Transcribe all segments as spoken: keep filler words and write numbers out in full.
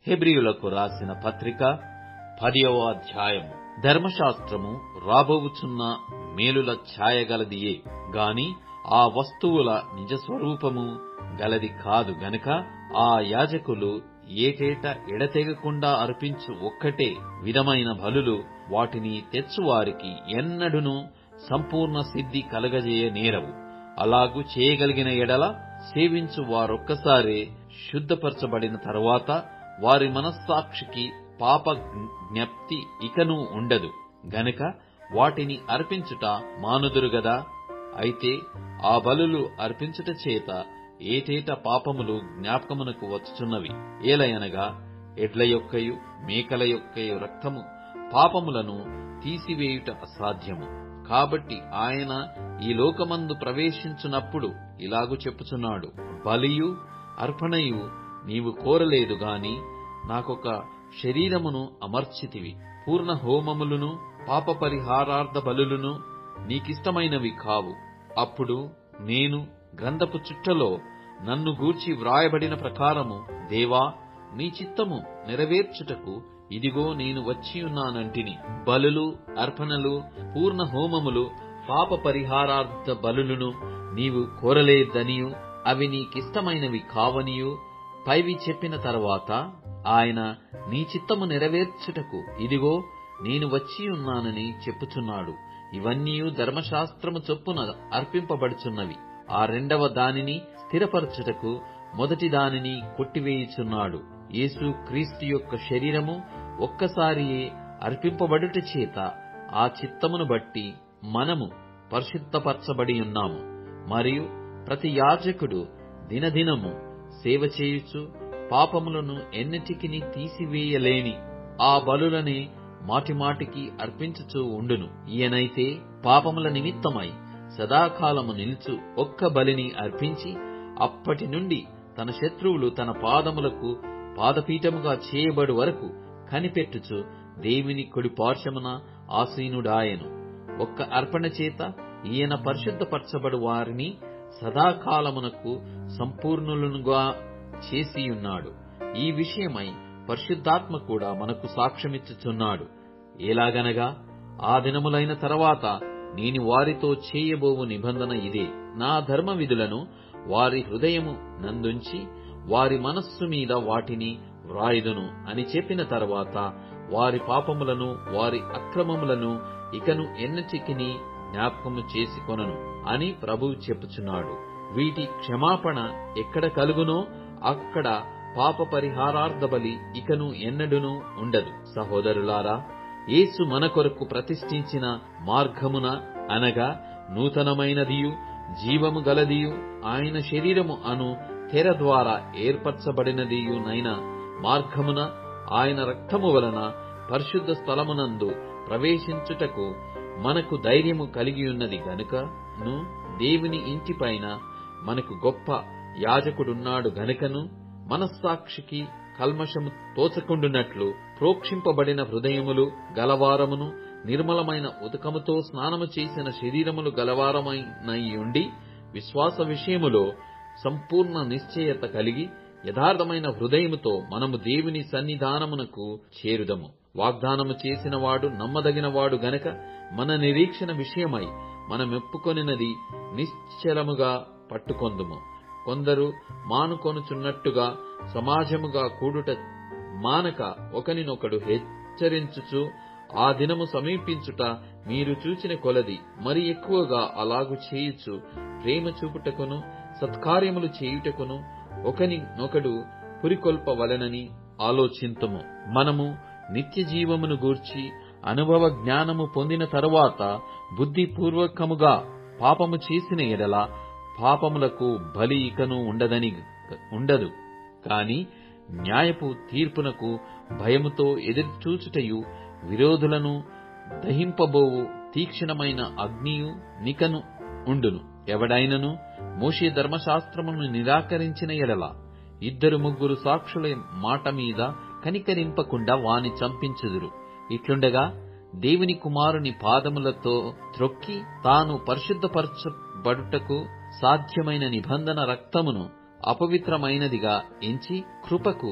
హెబ్రీయులకు రాసిన పత్రిక పదివ అధ్యాయము. ధర్మశాస్త్రము రాబోవుచున్న మేలుల ఛాయగలదియే గాని ఆ వస్తువుల నిజస్వరూపము గలది కాదు గనుక ఆ యాజకులు ఏటేట ఎడతెగకుండా అర్పించు ఒక్కటే విధమైన బలులు వాటిని తెచ్చువారికి ఎన్నడును సంపూర్ణ సిద్ధి కలగజేయ నేరవు. అలాగు చేయగలిగిన ఎడల సేవించు వారొక్కసారే శుద్ధపరచబడిన తరువాత వారి మనస్సాక్షికి పాప జ్ఞప్తి ఇకను ఉండదు గనుక వాటిని అర్పించుట మానుదురు గదా. అయితే ఆ బలులు అర్పించుట చేత ఏటేట పాపములు జ్ఞాపకమునకు వచ్చుచున్నవి. ఏలయనగా ఎడ్ల యొక్కయు మేకల యొక్కయు రక్తము పాపములను తీసివేయుట అసాధ్యము. కాబట్టి ఆయన ఈ లోకమందు ప్రవేశించునప్పుడు ఇలాగు చెప్పుచున్నాడు, బలియు అర్పణయు నీవు కోరలేదు గాని నాకొక శరీరమును అమర్చితివి. పూర్ణ హోమములను పాప పరిహారార్థ బలులను నీకిష్టమైనవి కావు. అప్పుడు నేను గ్రంథపు చుట్టలో నన్ను గూర్చి వ్రాయబడిన ప్రకారము దేవా నీ చిత్తము నెరవేర్చుటకు ఇదిగో నేను వచ్చియున్నానంటిని. బలులు అర్పణలు పూర్ణ హోమములు పాప పరిహారార్థ బలులను నీవు కోరలేదనియు అవి నీకిష్టమైనవి కావనియు పైవి చెప్పిన తరువాత ఆయన నీ చిత్తము నెరవేర్చుటకు ఇదిగో నేను వచ్చియున్నానని చెప్పుచున్నాడు. ఇవన్నీ ధర్మశాస్త్రము చొప్పున అర్పింపబడుచున్నవి. ఆ రెండవ దానిని స్థిరపరచుటకు మొదటి దానిని కొట్టివేయుచున్నాడు. యేసు క్రీస్తు యొక్క శరీరము ఒక్కసారియే అర్పింపబడుట చేత ఆ చిత్తమును బట్టి మనము పరిశుద్ధపరచబడి ఉన్నాము. మరియు ప్రతి యాజకుడు దినదినము సేవ చేయుచు పాపములను ఎన్నటికిని తీసివేయలేని ఆ బలులనే మాటిమాటికి అర్పించుచూ ఉండును. ఈయనైతే పాపముల నిమిత్తమై సదాకాలము నిలుచు ఒక్క బలిని అర్పించి అప్పటి నుండి తన శత్రువులు తన పాదములకు పాదపీఠముగా చేయబడు వరకు కనిపెట్టుచు దేవుని కుడి పార్శ్వమున ఆసీనుడాయెను. ఒక్క అర్పణ చేత ఈయన పరిశుద్ధపరచబడు వారిని సదాకాలమునకు సంపూర్ణులుగా చేసియున్నాడు. ఈ విషయమై పరిశుద్ధాత్మ కూడా మనకు సాక్ష్యమిచ్చుచున్నాడు. ఎలాగనగా ఆ దినములైన తర్వాత నేను వారితో చేయబోవు నిబంధన ఇదే, నా ధర్మ విధులను వారి హృదయము నందుంచి వారి మనస్సు మీద వాటిని వ్రాయుదును అని చెప్పిన తర్వాత వారి పాపములను వారి అక్రమములను ఇకను ఎన్నటికిని జ్ఞాపకము చేసుకొనను అని ప్రభువు చెప్పుచున్నాడు. వీటి క్షమాపణ ఎక్కడ కలుగునో అక్కడ పాప పరిహారార్థ బలి ఇకను ఎన్నడునూ ఉండదు. సహోదరులారా, యేసు మన కొరకు ప్రతిష్ఠించిన మార్గమున అనగా నూతనమైనదియు జీవము గలదియు ఆయన శరీరము అను తెర ద్వారా ఏర్పరచబడినదియునైన మార్గమున ఆయన రక్తము వలన పరిశుద్ధ స్థలమునందు ప్రవేశించుటకు మనకు ధైర్యము కలిగియున్నది గనుకను దేవుని ఇంటిపైన మనకు గొప్ప యాజకుడున్నాడు గనుకను మనస్సాక్షికి కల్మషము తోచకుండునట్లు ప్రోక్షింపబడిన హృదయములు గలవారమును నిర్మలమైన ఉదకముతో స్నానము చేసిన శరీరములు గలవారమైనయుండి విశ్వాస విషయములో సంపూర్ణ నిశ్చయత కలిగి యథార్థమైన హృదయముతో మనము దేవుని సన్నిధానమునకు చేరుదము. వాగ్దానము చేసిన వాడు నమ్మదగిన వాడు గనక మన నిరీక్షణ విషయమై మనమెప్పుకొనినది నిశ్చలముగా పట్టుకొందుము. కొందరు మానుకొనుచున్నట్టుగా సమాజముగా కూడుట మానక ఒకనినొకడు హెచ్చరించుచు ఆ దినము సమీపించుట మీరు చూచిన కొలది మరి ఎక్కువగా అలాగు చేయుచు ప్రేమ చూపుటకును సత్కార్యములు చేయుటకును ఒకనినొకడు పురికొల్పవలెనని ఆలోచింతుము. మనము నిత్య జీవమును గూర్చి అనుభవ జ్ఞానము పొందిన తరువాత బుద్ధిపూర్వకముగా పాపము చేసిన ఎడల పాపములకు బలి ఇకను ఉండదని ఉండదు. కాని న్యాయపు తీర్పునకు భయముతో ఎదురుచూచుటయు విరోధులను దహింపబోవు తీక్షణమైన అగ్నియు నికను ఉండును. ఎవడైనను మోషే ధర్మశాస్త్రమును నిరాకరించిన ఎడల ఇద్దరు ముగ్గురు సాక్షుల మాట మీద కనికరింపకుండా వాని చంపించుదురు. ఇట్లుండగా దేవుని కుమారుని పాదములతో త్రొక్కి తాను పరిశుద్ధపరచబడుటకు సాధ్యమైన నిబంధన రక్తమును అపవిత్రమైనదిగా ఎంచి కృపకు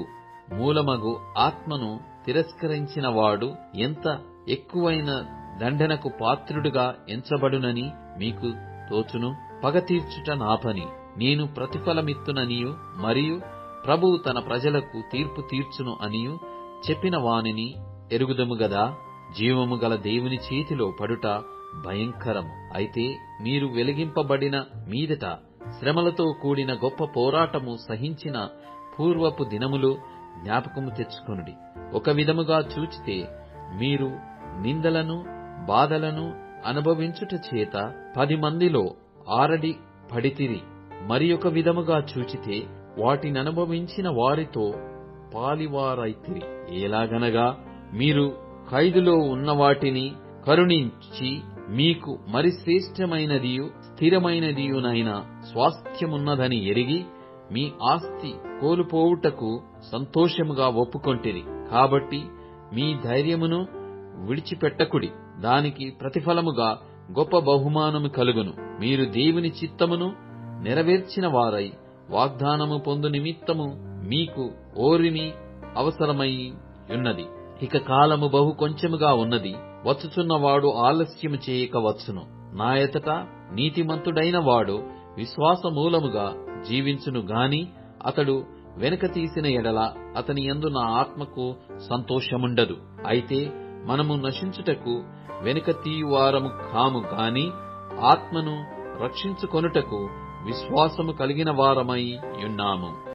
మూలమగు ఆత్మను తిరస్కరించిన వాడు ఎంత ఎక్కువైన దండనకు పాత్రుడుగా ఎంచబడునని మీకు తోచును. పగ తీర్చుట నా పని, నేను ప్రతిఫలమిత్తుననియు మరియు ప్రభువు తన ప్రజలకు తీర్పు తీర్చును అనియు చెప్పిన వానిని ఎరుగుదము గదా. జీవము గల దేవుని చేతిలో పడుట భయంకరము. అయితే మీరు వెలిగింపబడిన మీదట శ్రమలతో కూడిన గొప్ప పోరాటము సహించిన పూర్వపు దినములు జ్ఞాపకము తెచ్చుకొనుడి. ఒక విధముగా చూచితే మీరు నిందలను బాధలను అనుభవించుట చేత పది మందిలో ఆరడి పడితిరి. మరి ఒక విధముగా చూచితే వాటిననుభవించిన వారితో పాలివారైతిరి. ఎలాగనగా మీరు ఖైదులో ఉన్న వాటిని కరుణించి మీకు మరి శ్రేష్టమైనదియు స్థిరమైనదియునైన స్వాస్థ్యమున్నదని ఎరిగి మీ ఆస్తి కోల్పోవుటకు సంతోషముగా ఒప్పుకొంటిరి. కాబట్టి మీ ధైర్యమును విడిచిపెట్టకుడి, దానికి ప్రతిఫలముగా గొప్ప బహుమానము కలుగును. మీరు దేవుని చిత్తమును నెరవేర్చిన వారై వాగ్దానము పొందు నిమిత్తము మీకు ఓరిమి అవసరమై ఉన్నది. ఇక కాలము బహు కొంచెముగా ఉన్నది, వచ్చుచున్నవాడు ఆలస్యము చేయక వచ్చును. నా ఎదుట నీతిమంతుడైన వాడు విశ్వాసమూలముగా జీవించును గాని అతడు వెనుక తీసిన ఎడల అతని యందు నా ఆత్మకు సంతోషముండదు. అయితే మనము నశించుటకు వెనుక తీయువారము కాము గాని ఆత్మను రక్షించుకొనుటకు విశ్వాసము కలిగిన వారమై యున్నాము.